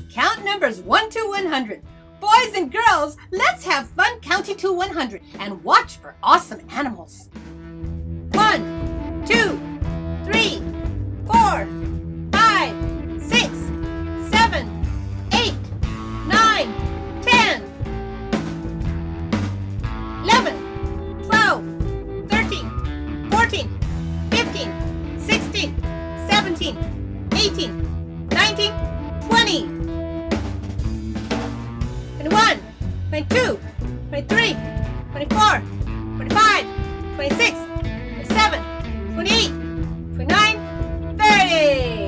count numbers 1 to 100. Boys and girls, let's have fun counting to 100 and watch for awesome animals. 1, 2, 3, 4, 5, 6, 7, 8, 9, 10, 11, 12, 13, 14, 15, 16, 17, 18, 19, 20, 21, 22, 23, 24, 25, 26, 27, 28, 29, 30.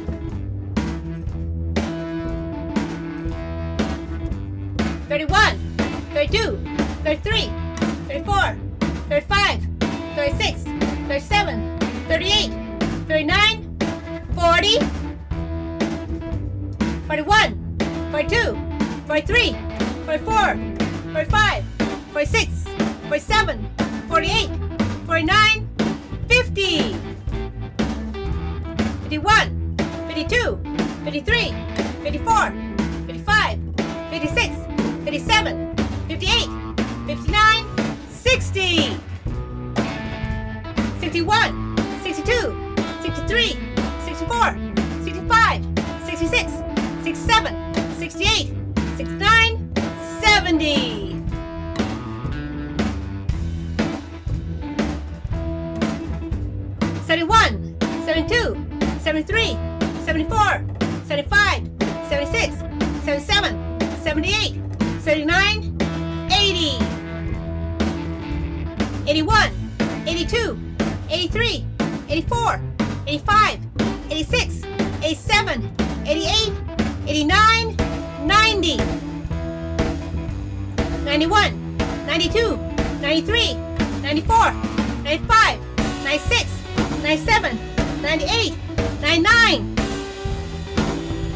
31, 32, 33, 34, 35, 36, 37, 38, 39, 40, 41, 42, 43, 44, 45, 46, 47, 48, 49, 50, 51, 52, 53, 54, 55, 56, 57, 58, 59, 60, 61, 62, 63, 64, 65, 66, 67, 68, 69, 70. 71, 72, 73, 74, 75, 76, 77, 78, 79, 80. 81, 82, 83, 84, 85, 86, 87, 88, 89, 90. 91, 92, 93, 94, 95, 96, 97, 98, 99,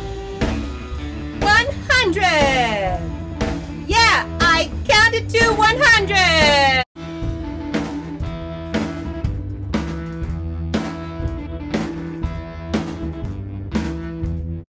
100. Yeah, I counted to 100.